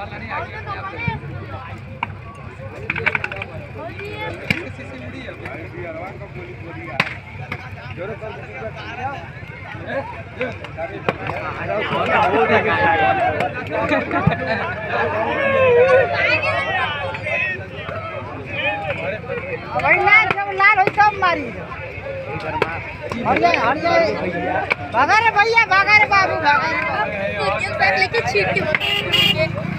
लाल हो सब मारी हट जाए भागा रे भैया भागा रे बाबू भागा रे लेके छीट के